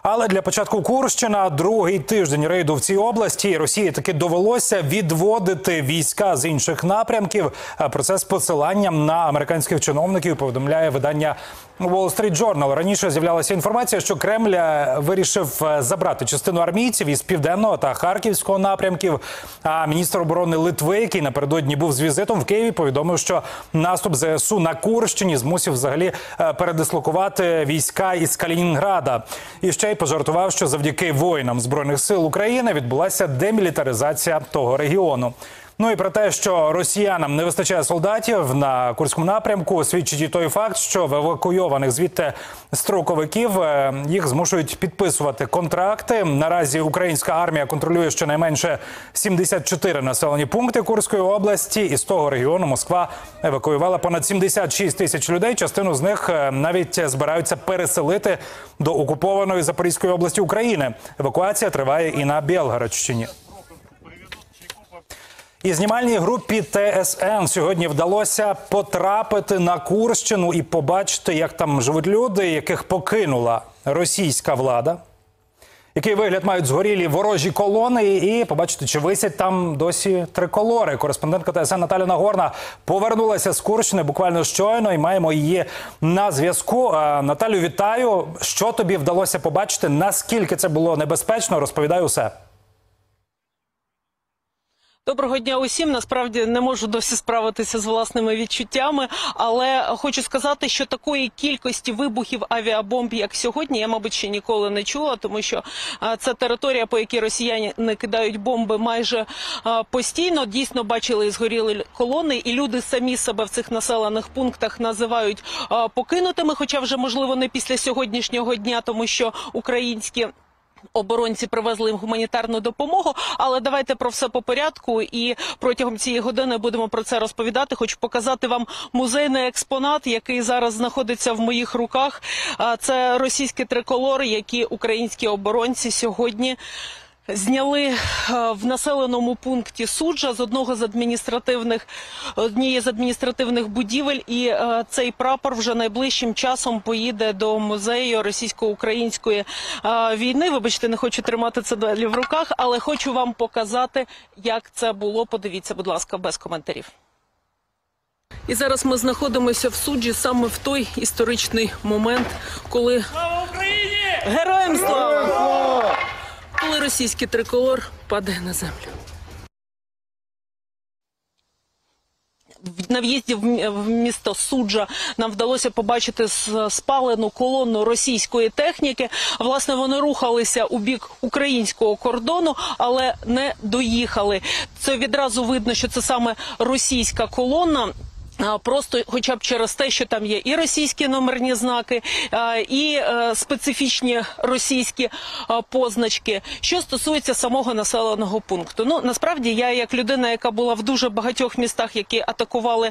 Але для початку Курщина, другий тиждень рейду в цій області, Росії таки довелося відводити війська з інших напрямків. Про це з посиланням на американських чиновників повідомляє видання Wall Street Journal. Раніше з'являлася інформація, що Кремль вирішив забрати частину армійців із Південного та Харківського напрямків. А міністр оборони Литви, який напередодні був з візитом в Києві, повідомив, що наступ ЗСУ на Курщині змусив взагалі передислокувати війська із Калінінграда. І ще й пожартував, що завдяки воїнам Збройних сил України відбулася демілітаризація того регіону. Ну і про те, що росіянам не вистачає солдатів на Курському напрямку, свідчить і той факт, що в евакуйованих звідти строковиків їх змушують підписувати контракти. Наразі українська армія контролює щонайменше 74 населені пункти Курської області. І з того регіону Москва евакуювала понад 76 тисяч людей. Частину з них навіть збираються переселити до окупованої Запорізької області України. Евакуація триває і на Білгородщині. І знімальній групі ТСН сьогодні вдалося потрапити на Курщину і побачити, як там живуть люди, яких покинула російська влада. Який вигляд мають згорілі ворожі колони, і побачити, чи висять там досі триколори. Кореспондентка ТСН Наталя Нагорна повернулася з Курщини буквально щойно, і маємо її на зв'язку. Наталю, вітаю. Що тобі вдалося побачити? Наскільки це було небезпечно? Розповідай усе. Доброго дня усім. Насправді не можу досі справитися з власними відчуттями, але хочу сказати, що такої кількості вибухів авіабомб, як сьогодні, я, мабуть, ще ніколи не чула, тому що це територія, по якій росіяни не кидають бомби майже постійно. Дійсно бачили і згоріли колони, і люди самі себе в цих населених пунктах називають покинутими, хоча вже, можливо, не після сьогоднішнього дня, тому що українські оборонці привезли їм гуманітарну допомогу, але давайте про все по порядку, і протягом цієї години будемо про це розповідати. Хочу показати вам музейний експонат, який зараз знаходиться в моїх руках. Це російські триколори, які українські оборонці сьогодні зняли в населеному пункті Суджа з однієї з адміністративних будівель, і цей прапор вже найближчим часом поїде до музею російсько-української війни. Вибачте, не хочу тримати це далі в руках, але хочу вам показати, як це було. Подивіться, будь ласка, без коментарів. І зараз ми знаходимося в Суджі саме в той історичний момент, коли... Слава Україні! Героям слава! Коли російський триколор падає на землю. На в'їзді в місто Суджа нам вдалося побачити спалену колону російської техніки. Власне, вони рухалися у бік українського кордону, але не доїхали. Це відразу видно, що це саме російська колона. Просто хоча б через те, що там є і російські номерні знаки, і специфічні російські позначки. Що стосується самого населеного пункту. Ну, насправді, я як людина, яка була в дуже багатьох містах, які атакували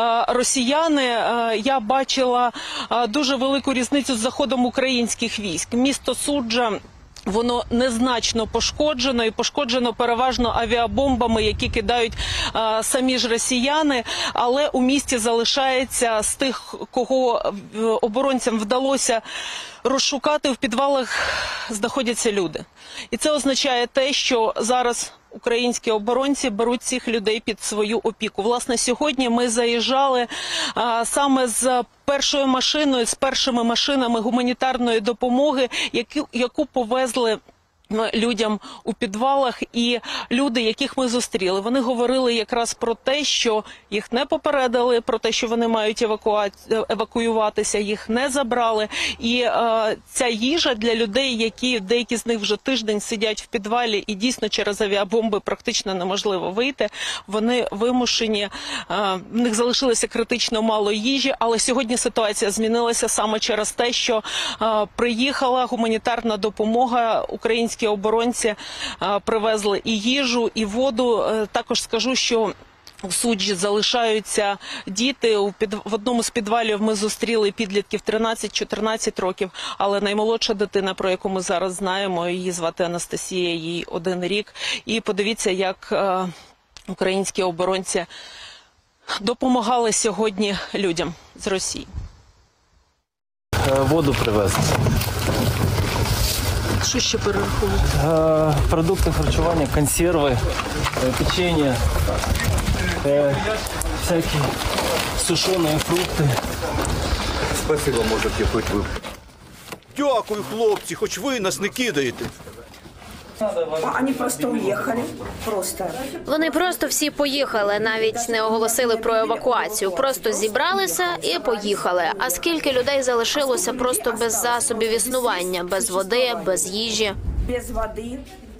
росіяни, я бачила дуже велику різницю з заходом українських військ. Місто Суджа, воно незначно пошкоджено, і пошкоджено переважно авіабомбами, які кидають самі ж росіяни, але у місті залишається з тих, кого оборонцям вдалося розшукати, в підвалах знаходяться люди. І це означає те, що зараз українські оборонці беруть цих людей під свою опіку. Власне, сьогодні ми заїжджали саме з першою машиною, з першими машинами гуманітарної допомоги, яку повезли людям у підвалах, і люди, яких ми зустріли, вони говорили якраз про те, що їх не попередили, про те, що вони мають евакуюватися, їх не забрали. І ця їжа для людей, які деякі з них вже тиждень сидять в підвалі, і дійсно через авіабомби практично неможливо вийти, вони вимушені, в них залишилося критично мало їжі, але сьогодні ситуація змінилася саме через те, що приїхала гуманітарна допомога, українські оборонці привезли і їжу, і воду. Також скажу, що у Суджі залишаються діти. В одному з підвалів ми зустріли підлітків 13-14 років, але наймолодша дитина, про яку ми зараз знаємо, її звати Анастасія, їй 1 рік. І подивіться, як українські оборонці допомагали сьогодні людям з Росії. Воду привезли. Що ще перераховувати? Продукты харчевания, консервы, печенье, всякие сушеные фрукты. Спасибо, можете хоч ви. Дякую, хлопці, хоч ви нас не кидаєте. Они просто уехали. Просто. Вони просто всі поїхали, навіть не оголосили про евакуацію. Просто зібралися і поїхали. А скільки людей залишилося просто без засобів існування, без води, без їжі? Без воды.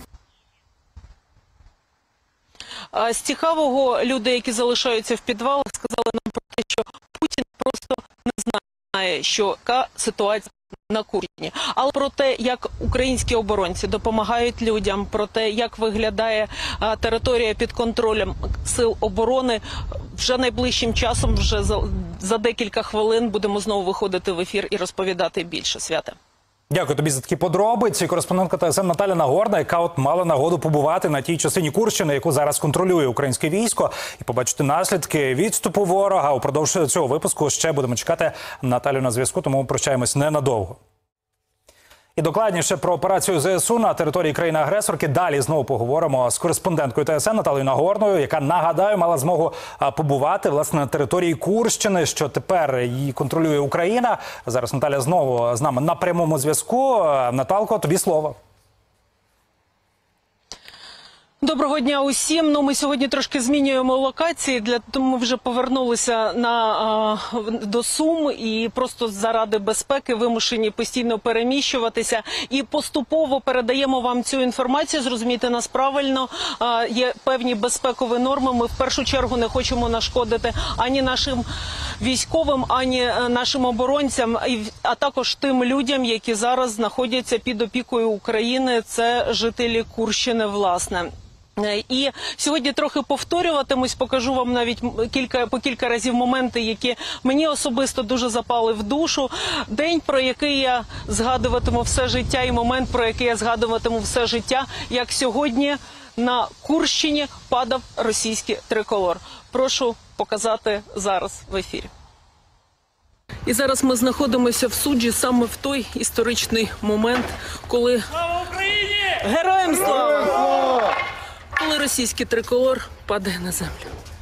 З цікавого, люди, які залишаються в підвалах, сказали нам про те, що Путін просто не знає, що яка ситуація на Курщині. Але про те, як українські оборонці допомагають людям, про те, як виглядає територія під контролем сил оборони, вже найближчим часом, вже за декілька хвилин будемо знову виходити в ефір і розповідати більше. Свята. Дякую тобі за такі подробиці. Кореспондентка ТСН Наталя Нагорна, яка от мала нагоду побувати на тій частині Курщини, яку зараз контролює українське військо, і побачити наслідки відступу ворога. Упродовж цього випуску ще будемо чекати Наталю на зв'язку, тому прощаємось ненадовго. І докладніше про операцію ЗСУ на території країни-агресорки. Далі знову поговоримо з кореспонденткою ТСН Наталею Нагорною, яка, нагадаю, мала змогу побувати власне на території Курщини, що тепер її контролює Україна. Зараз Наталя знову з нами на прямому зв'язку. Наталко, тобі слово. Доброго дня усім. Ми сьогодні трошки змінюємо локації, тому ми вже повернулися до Сум і просто заради безпеки вимушені постійно переміщуватися. І поступово передаємо вам цю інформацію, зрозумійте нас правильно. Є певні безпекові норми. Ми в першу чергу не хочемо нашкодити ані нашим військовим, ані нашим оборонцям, а також тим людям, які зараз знаходяться під опікою України. Це жителі Курщини, власне. І сьогодні трохи повторюватимусь, покажу вам навіть по кілька разів моменти, які мені особисто дуже запали в душу. День, про який я згадуватиму все життя, і момент, про який я згадуватиму все життя, як сьогодні на Курщині падав російський триколор. Прошу показати зараз в ефірі. І зараз ми знаходимося в суджі саме в той історичний момент, коли... Слава Україні! Героям слава! Коли російський триколор падає на землю.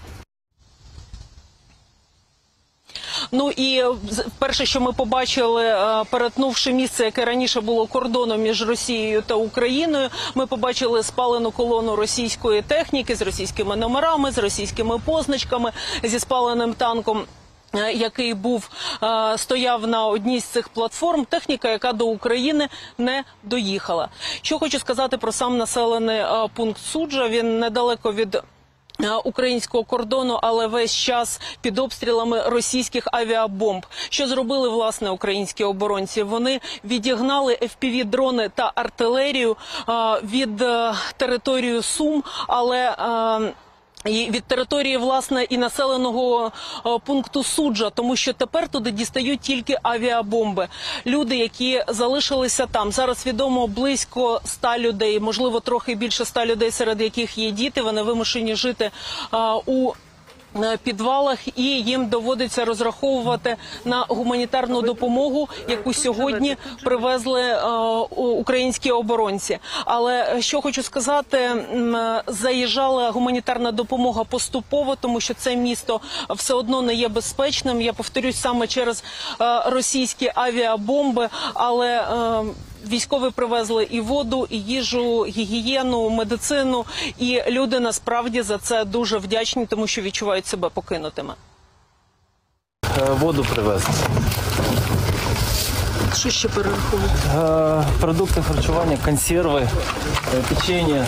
Ну і перше, що ми побачили, перетнувши місце, яке раніше було кордоном між Росією та Україною, ми побачили спалену колону російської техніки з російськими номерами, з російськими позначками, зі спаленим танком, який стояв на одній з цих платформ, техніка, яка до України не доїхала. Що хочу сказати про сам населений пункт Суджа. Він недалеко від українського кордону, але весь час під обстрілами російських авіабомб. Що зробили, власне, українські оборонці? Вони відігнали FPV-дрони та артилерію від території Сум, але... І від території, власне, і населеного пункту Суджа, тому що тепер туди дістають тільки авіабомби. Люди, які залишилися там, зараз відомо близько 100 людей, можливо, трохи більше 100 людей, серед яких є діти, вони вимушені жити у підвалах, і їм доводиться розраховувати на гуманітарну допомогу, яку сьогодні привезли українські оборонці. Але що хочу сказати, заїжджала гуманітарна допомога поступово, тому що це місто все одно не є безпечним. Я повторюсь, саме через російські авіабомби, але військові привезли і воду, і їжу, гігієну, медицину. І люди насправді за це дуже вдячні, тому що відчувають себе покинутими. Воду привезли. Що ще перераховувати? Продукты харчевания, консервы, печенье,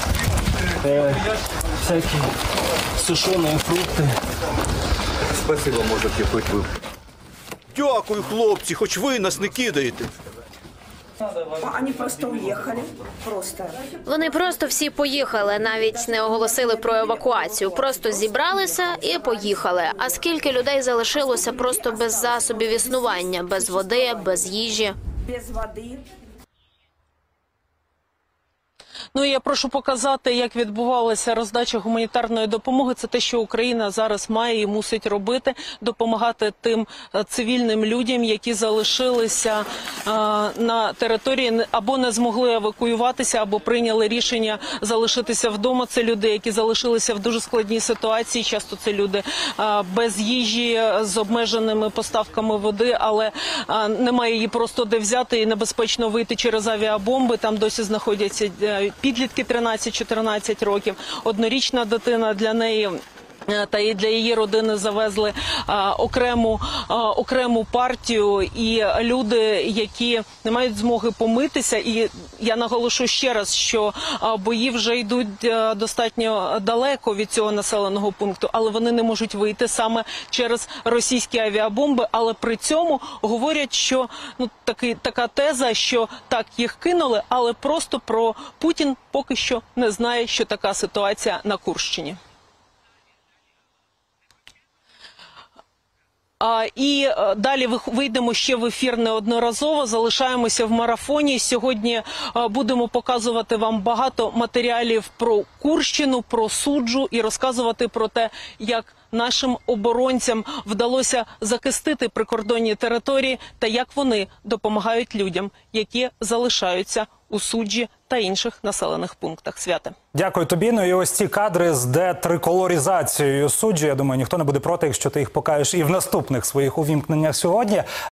всякие сушеные фрукты. Спасибо, можете хоч ви. Дякую, хлопці, хоч ви нас не кидаєте. Они просто уехали. Просто. Вони просто всі поїхали, навіть не оголосили про евакуацію. Просто зібралися і поїхали. А скільки людей залишилося просто без засобів існування, без води, без їжі? Без воды. Ну і я прошу показати, як відбувалася роздача гуманітарної допомоги. Це те, що Україна зараз має і мусить робити, допомагати тим цивільним людям, які залишилися на території або не змогли евакуюватися, або прийняли рішення залишитися вдома. Це люди, які залишилися в дуже складній ситуації. Часто це люди без їжі, з обмеженими поставками води, але немає її просто де взяти і небезпечно вийти через авіабомби. Там досі знаходяться підлітки 13-14 років, однорічна дитина, для неї та і для її родини завезли окрему партію, і люди, які не мають змоги помитися, і я наголошу ще раз, що бої вже йдуть достатньо далеко від цього населеного пункту, але вони не можуть вийти саме через російські авіабомби, але при цьому говорять, що така теза, що так, їх кинули, але просто про Путін поки що не знає, що така ситуація на Курщині. І далі вийдемо ще в ефір неодноразово, залишаємося в марафоні. Сьогодні будемо показувати вам багато матеріалів про Курщину, про суджу і розказувати про те, як нашим оборонцям вдалося захистити прикордонні території та як вони допомагають людям, які залишаються у суджі та інших населених пунктах. Святе. Дякую тобі. Ну і ось ці кадри з детриколоризацією суджі. Я думаю, ніхто не буде проти, якщо ти їх покажеш і в наступних своїх увімкненнях сьогодні.